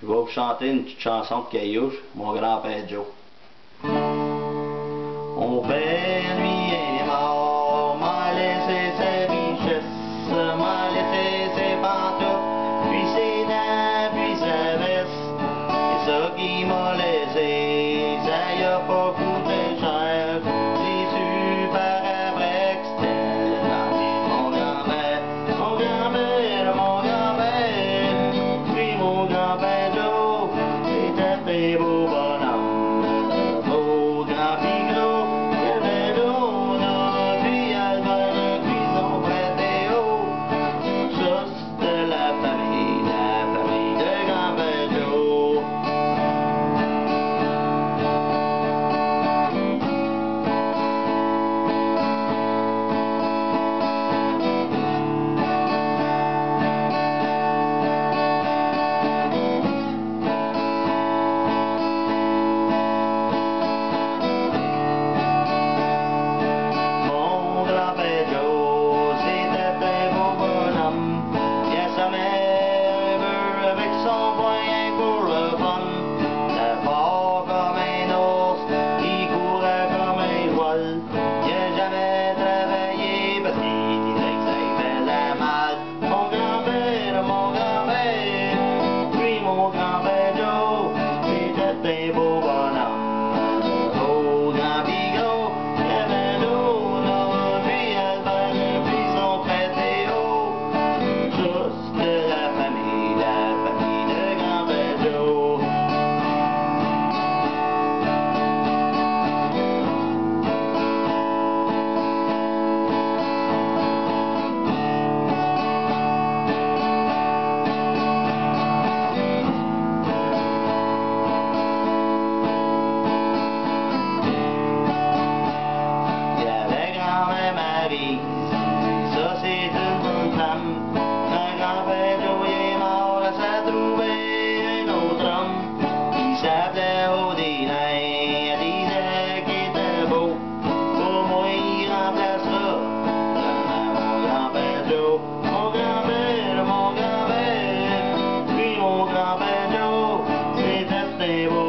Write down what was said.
Je vais vous chanter une petite chanson de Caillouche, mon grand-père Joe. Mon père, lui, est mort, m'a laissé ses richesses, m'a laissé ses pantoufles, puis ses dents, puis sa veste. Et ça qui m'a laissé, ça y a pas coûté cher. C'est su par après que c'était mon grand-père, mon grand-père, mon grand-père. Puis mon grand-père Joe, c'était très beau bonhomme, beau grand pis gros, il avait l'eau, puis Albert, puis son frère Théo. Ça c'était la famille de grand-père Joe. Mon grand-père Joe, c'était un beau bonhomme, beau grand pis gros, il avait l'eau, puis Albert, puis son frère Théo. Ça c'était la famille de grand-père Joe. Ça c'est une bonne femme. Quand grand-père Joe est mort, elle s'est trouvé un autre homme. Il s'appelait Odilin, elle disait qu'il était beau. Pour moi il remplacera mon grand-père Joe. Mon grand-père, puis mon grand-père Joe, c'était un beau